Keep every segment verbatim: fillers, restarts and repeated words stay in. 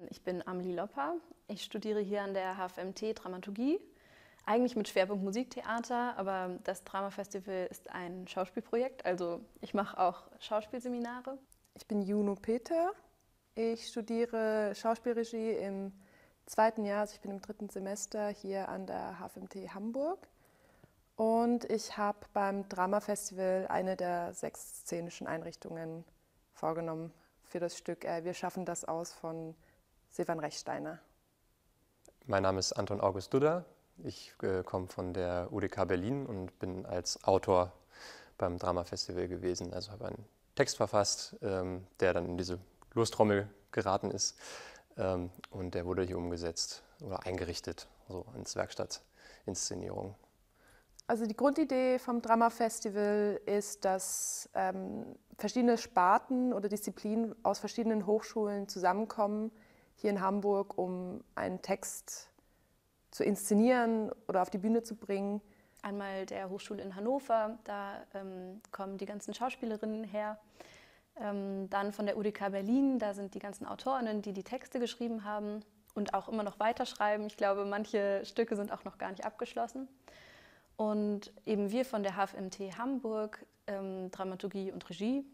Ich bin Amelie Lopper. Ich studiere hier an der H F M T Dramaturgie, eigentlich mit Schwerpunkt Musiktheater, aber das Dramafestival ist ein Schauspielprojekt, also ich mache auch Schauspielseminare. Ich bin Juno Peter. Ich studiere Schauspielregie im zweiten Jahr, also ich bin im dritten Semester hier an der H F M T Hamburg. Und ich habe beim Dramafestival eine der sechs szenischen Einrichtungen vorgenommen für das Stück äh, Wir schaffen das aus von Silvan Rechsteiner. Mein Name ist Anton August Dudder. Ich äh, komme von der U D K Berlin und bin als Autor beim Dramafestival gewesen. Also habe einen Text verfasst, ähm, der dann in diese Lostrommel geraten ist. Ähm, und der wurde hier umgesetzt oder eingerichtet, so ins Werkstattinszenierung. Also die Grundidee vom Dramafestival ist, dass ähm, verschiedene Sparten oder Disziplinen aus verschiedenen Hochschulen zusammenkommen hier in Hamburg, um einen Text zu inszenieren oder auf die Bühne zu bringen. Einmal der Hochschule in Hannover, da ähm, kommen die ganzen Schauspielerinnen her. Ähm, dann von der U D K Berlin, da sind die ganzen Autorinnen, die die Texte geschrieben haben und auch immer noch weiterschreiben. Ich glaube, manche Stücke sind auch noch gar nicht abgeschlossen. Und eben wir von der H F M T Hamburg, ähm, Dramaturgie und Regie.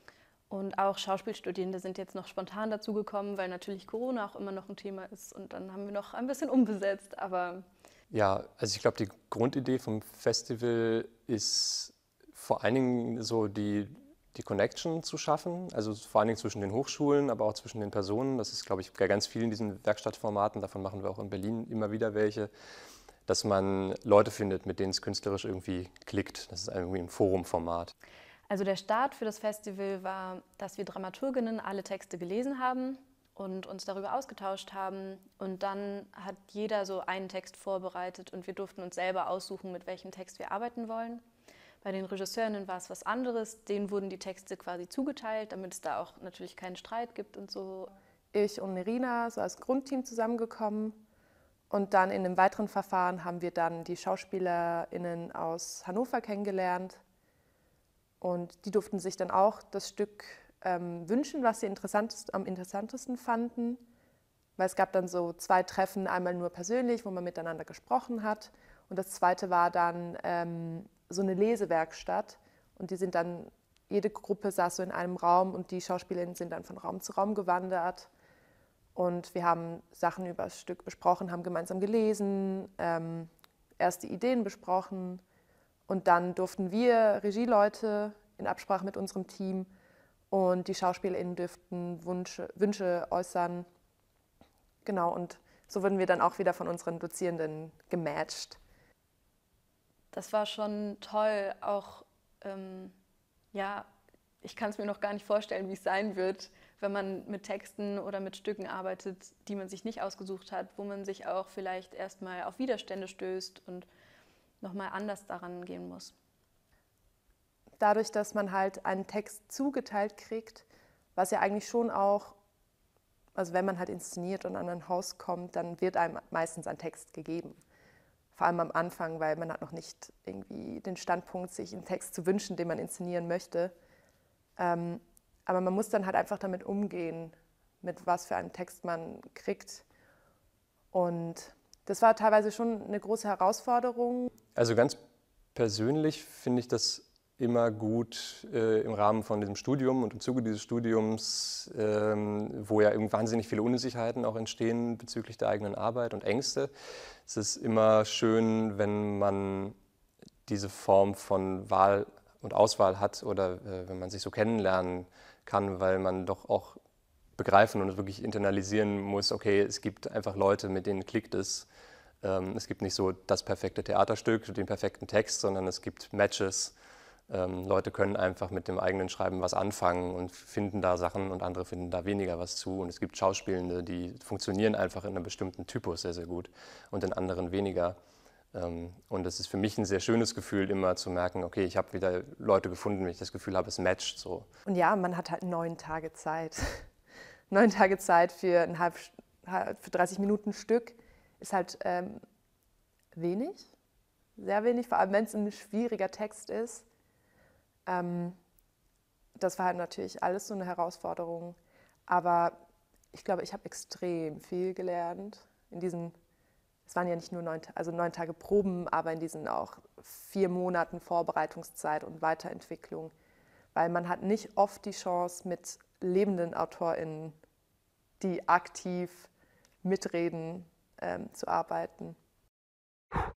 Und auch Schauspielstudierende sind jetzt noch spontan dazugekommen, weil natürlich Corona auch immer noch ein Thema ist. Und dann haben wir noch ein bisschen umbesetzt, aber... Ja, also ich glaube, die Grundidee vom Festival ist vor allen Dingen so die, die Connection zu schaffen. Also vor allen Dingen zwischen den Hochschulen, aber auch zwischen den Personen. Das ist, glaube ich, bei ganz vielen diesen Werkstattformaten. Davon machen wir auch in Berlin immer wieder welche. Dass man Leute findet, mit denen es künstlerisch irgendwie klickt. Das ist irgendwie ein Forumformat. Also der Start für das Festival war, dass wir Dramaturginnen alle Texte gelesen haben und uns darüber ausgetauscht haben. Und dann hat jeder so einen Text vorbereitet und wir durften uns selber aussuchen, mit welchem Text wir arbeiten wollen. Bei den Regisseurinnen war es was anderes. Denen wurden die Texte quasi zugeteilt, damit es da auch natürlich keinen Streit gibt und so. Ich und Nerina so als Grundteam zusammengekommen. Und dann in einem weiteren Verfahren haben wir dann die SchauspielerInnen aus Hannover kennengelernt. Und die durften sich dann auch das Stück ähm, wünschen, was sie interessantest, am interessantesten fanden. Weil es gab dann so zwei Treffen, einmal nur persönlich, wo man miteinander gesprochen hat. Und das zweite war dann ähm, so eine Lesewerkstatt. Und die sind dann, jede Gruppe saß so in einem Raum und die SchauspielerInnen sind dann von Raum zu Raum gewandert. Und wir haben Sachen über das Stück besprochen, haben gemeinsam gelesen, ähm, erste Ideen besprochen. Und dann durften wir Regieleute in Absprache mit unserem Team und die SchauspielerInnen dürften Wünsche, Wünsche äußern. Genau, und so wurden wir dann auch wieder von unseren Dozierenden gematcht. Das war schon toll, auch, ähm, ja, ich kann es mir noch gar nicht vorstellen, wie es sein wird, wenn man mit Texten oder mit Stücken arbeitet, die man sich nicht ausgesucht hat, wo man sich auch vielleicht erstmal auf Widerstände stößt und nochmal anders daran gehen muss. Dadurch, dass man halt einen Text zugeteilt kriegt, was ja eigentlich schon auch, also wenn man halt inszeniert und an ein Haus kommt, dann wird einem meistens ein Text gegeben. Vor allem am Anfang, weil man hat noch nicht irgendwie den Standpunkt, sich einen Text zu wünschen, den man inszenieren möchte. Ähm, aber man muss dann halt einfach damit umgehen, mit was für einen Text man kriegt. Und das war teilweise schon eine große Herausforderung. Also ganz persönlich finde ich das immer gut äh, im Rahmen von diesem Studium und im Zuge dieses Studiums, ähm, wo ja eben wahnsinnig viele Unsicherheiten auch entstehen bezüglich der eigenen Arbeit und Ängste. Es ist immer schön, wenn man diese Form von Wahl und Auswahl hat oder äh, wenn man sich so kennenlernen kann, weil man doch auch begreifen und wirklich internalisieren muss, okay, es gibt einfach Leute, mit denen klickt es. Ähm, es gibt nicht so das perfekte Theaterstück, den perfekten Text, sondern es gibt Matches. Ähm, Leute können einfach mit dem eigenen Schreiben was anfangen und finden da Sachen und andere finden da weniger was zu. Und es gibt Schauspielende, die funktionieren einfach in einem bestimmten Typus sehr, sehr gut und in anderen weniger. Ähm, und es ist für mich ein sehr schönes Gefühl, immer zu merken, okay, ich habe wieder Leute gefunden, wenn ich das Gefühl habe, es matcht so. Und ja, man hat halt neun Tage Zeit. neun Tage Zeit für ein halb, für dreißig Minuten Stück ist halt ähm, wenig, sehr wenig, vor allem wenn es ein schwieriger Text ist. Ähm, das war halt natürlich alles so eine Herausforderung. Aber ich glaube, ich habe extrem viel gelernt in diesen, es waren ja nicht nur neun, also neun Tage Proben, aber in diesen auch vier Monaten Vorbereitungszeit und Weiterentwicklung, weil man hat nicht oft die Chance, mit lebenden AutorInnen, die aktiv mitreden, ähm, zu arbeiten.